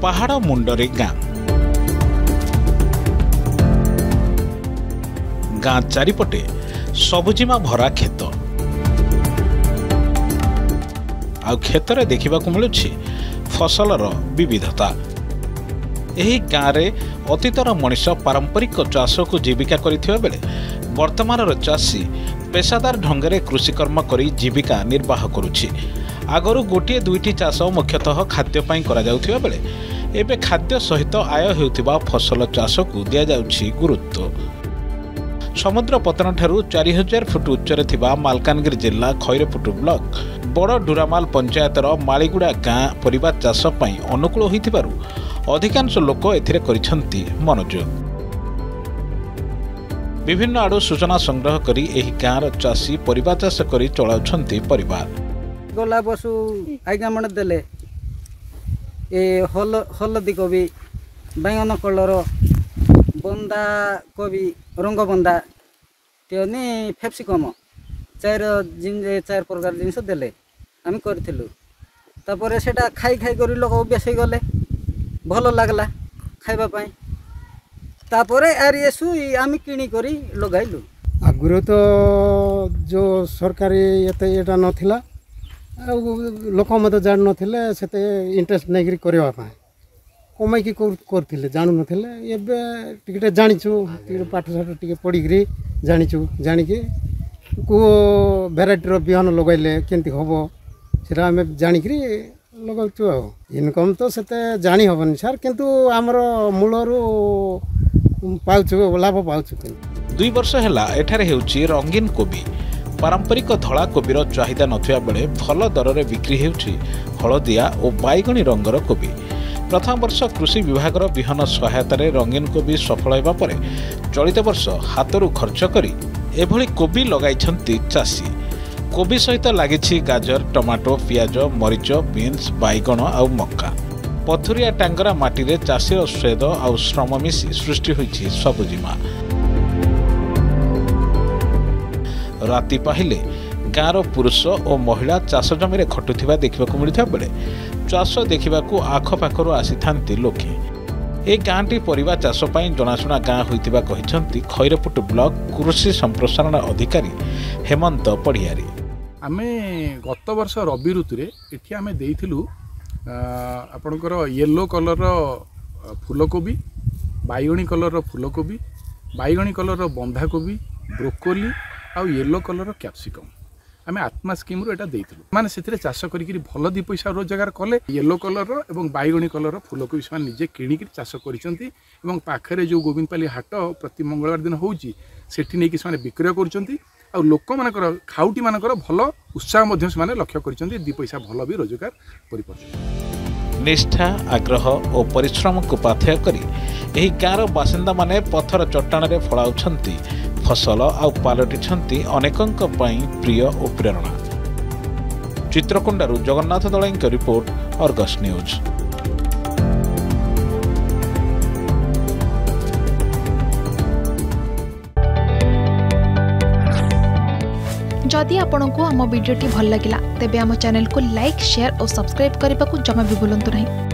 पहाड़ मुंडरे गाँ चारिपटे सबुजिमा भरा खेत आ खेतरे देखा मिलूँ फसलर विविधता। यही गाँव में अतीतर मनीष पारंपरिक चाष को जीविका करिथिबा बेले वर्तमान चाषी पेशादार ढंगरे कृषिकर्म करी जीविका निर्वाह करुछि। आगरू गोटे दुईटी चाष मुख्यतः खाद्यपाई करा जाउथिबा बेले एबे खाद्य सहित आय हेउथिबा फसल चाष को दिया जाउछि गुरुत्व। समुद्र पतन ठारू 4000 फुट उच्चरे थिबा मालकानगिरी जिला खैरपुट ब्लॉक बड़ डुरामाल पंचायतर मालीगुड़ा गाँ परिबा चाष पई अनुकूल होइथिबारु अधिकांश लोक एथिरे करिसंती मनोयोग। विभिन्न आड़ू सूचना संग्रह करी एही गाँर चाषी परिबा चाष करी चलाउछंती परिवार। गला बसु आज्ञा मन देले ए हलदी कोबी बैंगन कलर बंदा कोबी रंग बंदा तेनी फेप्सिकम चार प्रकार जिनस देले आम करूँ। तापर सेटा खाई खाई कर लोक अभ्यास हो गले भल लगला खाइबापाई। तापर आर एसु आम किणी करी लगाइलु। आगुरी तो जो सरकारी एटा नथिला लोक मत जान नथिले सेते इंटरेस्ट नहीं करने कमाई करथिले जानू नथिले एबे टिके जानिछु टिके पाठ साठ टिके पढ़ी जानिछु जानिके को भेराइटीर बिहन लगाइले केमती हम सेटा आम जानिकी लगाऊँ। आ इनकम तो सेते जानी हेनी सार किंतु आमर मूलरू पाउछु लाभ पाउछु। 2 वर्ष हैला एठारे हेउची रंगीन कोबी। पारंपरिक धला कोबीर चाहिदा नथिया बेले भल दर रे बिक्री हेउची हलदिया और बैगणी रंगर कोबी। प्रथम वर्ष कृषि विभागर विहन सहायतार रंगीन कोबी सफल होगा पर चलित वर्ष हाथरू खर्च करी एभली कोबी लगाइछंती चाषी। कोबी सहित लागिछि गाजर टमाटो पियाज मरीच बीन्स बैगण आउ मक्का। पथुरिया टांगरा माटी रे चाषीर स्वेद आउ श्रम मिसी सृष्टि होइछि सबुजिमा। राति पाहिले गाँर पुरुष और महिला चाष जमी खटुवा देखा मिलता बेले चाष देखा आखपाखर आसी था लोके। ए गाँटी परिबा चाष पई जनाशुना गाँ होइतिबा कहिसंती खैरपुट ब्लॉक कृषि संप्रसारण अधिकारी हेमंत पढ़ियारी। आमे गत वर्ष रबी ऋतु रे एठी आमे देइथिलु आपनकर येलो कलर फूलकोबी बैगणी कलर फूलकोबी बैगणी कलर बंधाकोबी ब्रोकोली आउ येलो कलर कैप्सिकम आमे आत्मा स्कीम रो एटा देइथिलु। माने सेथिरे चाष करिकरी भल 2 पैसा रोजगार कले। येलो कलर एवं बैगणी कलर फूलकोबी से निजे किणिक चाष करिसंती एवं पाखरे जो गोविंदपाली हाट प्रति मंगलवार दिन होउची सेठी नेकी से विक्रय करुचंती आ लोक मानकर खाउटी मानकर भल उत्साह मध्य से लक्ष्य करिसंती 2 पैसा भल भी रोजगार करिपरछन। निष्ठा आग्रह और परिश्रम को पाथेय करी एही गाँर बासिंदा माने पत्थर चट्टाण रे फळाउछंती फसल आउ पालटिछंती अनेकंक पई प्रिय और प्रेरणा। चित्रकोंडारू Jagannath Dalai report Argus news. जदि आपंक आम भिडी भल लगा तेब आम चैनल को लाइक शेयर और सब्सक्राइब करने को जमा भी भूलु नहीं।